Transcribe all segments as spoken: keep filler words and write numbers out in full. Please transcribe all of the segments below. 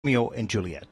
Romeo and Juliet.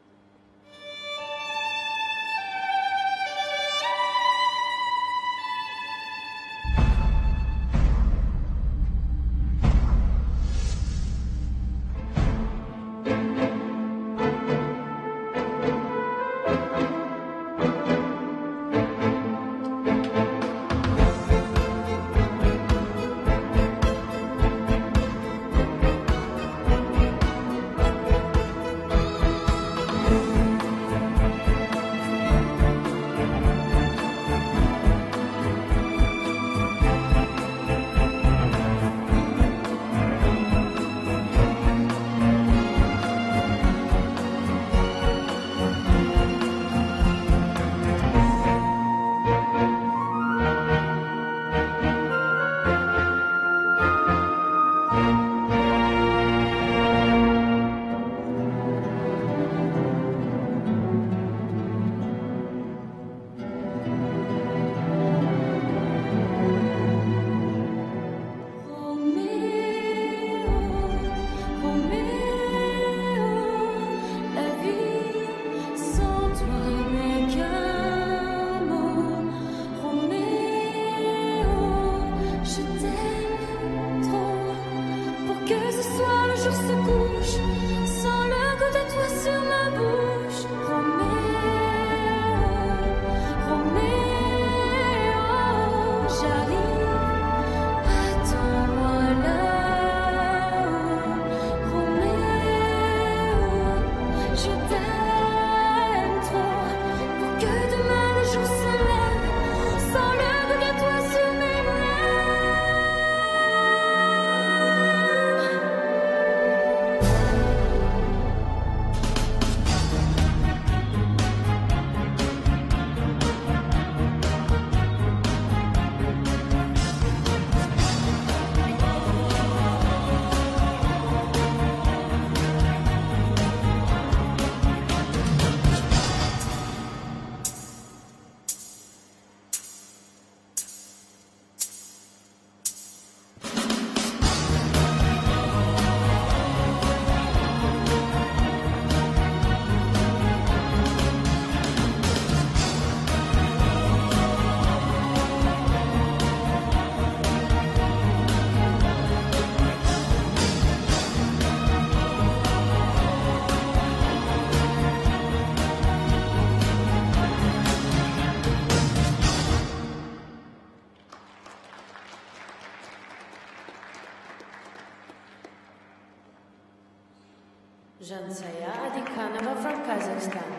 Zhansaya, ADYKHANOVA from Kazakhstan.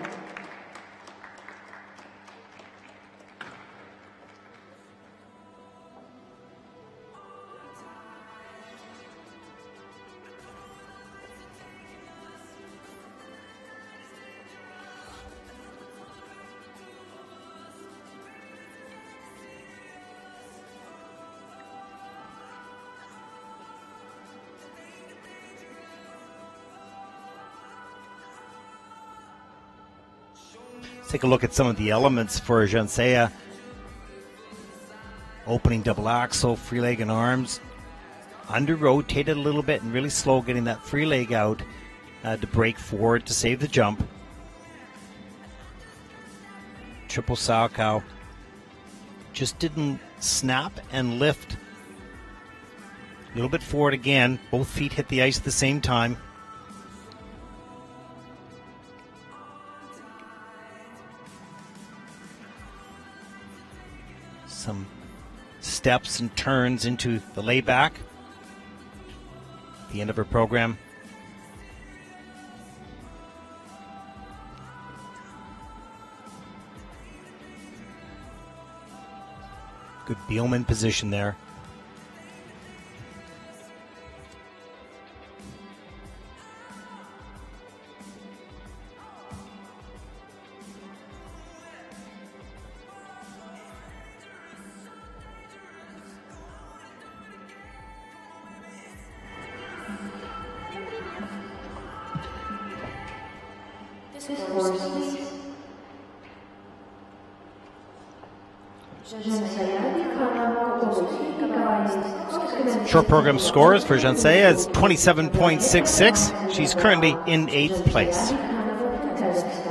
Take a look at some of the elements for Zhansaya. Opening double axel, free leg and arms. Under rotated a little bit and really slow getting that free leg out uh, to break forward to save the jump. Triple Salchow. Just didn't snap and lift. A little bit forward again. Both feet hit the ice at the same time. Some steps and turns into the layback. The end of her program. Good Bielman position there. Zhansaya, ADYKHANOVA, Short program scores for Zhansaya is twenty-seven point six six. She's currently in eighth place.